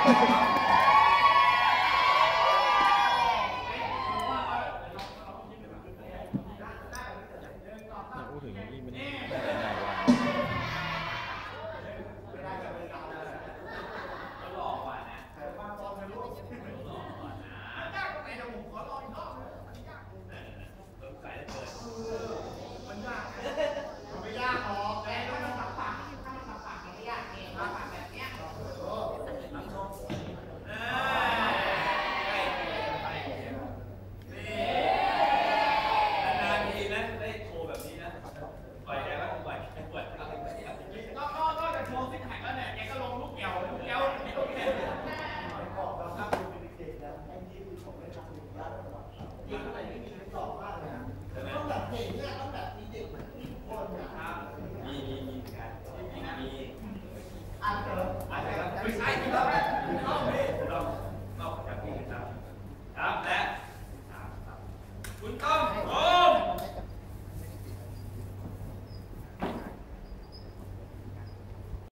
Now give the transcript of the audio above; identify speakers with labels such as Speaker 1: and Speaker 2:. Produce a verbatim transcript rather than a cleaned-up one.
Speaker 1: พูดถึงนี่มันได้ยังไงวะหลอกกว่านะหลอกกว่านะยากตรงไหนเดี๋ยวผมขอลองอีกรอบนึงมันยากตรงไหนสงสัยเหลือเกินมันยากมันไม่ยากหรอกแต่ถ้ามันสับปากถ้ามันสับปากมันไม่ยากเองสับปากแบบเนี้ยน้ำชมนานๆทีนะได้โชว์แบบนี้นะปล่อยแกก็ปล่อยปล่อยก็ก็ก็จะโชว์ซิกแพคแล้วเนี่ยแกก็ลงลูกเกี่ยวลูกเกี่ยวลูกเกี่ยวบอกเราถ้าคุณเป็นเด็กๆนะไอ้ที่คุณผมไม่ทำอย่างนี้ยิ่งอะไรไม่มีสอบมากเลยนะต้องแบบเด็กเนี่ยต้องแบบมีเด็กทุกคนนะครับมีมีมีการมีมีอ่านเถอะอ่านเถอะไม่ใช่ที่เราเราเราเราจากที่ครับครับและคุณต้อม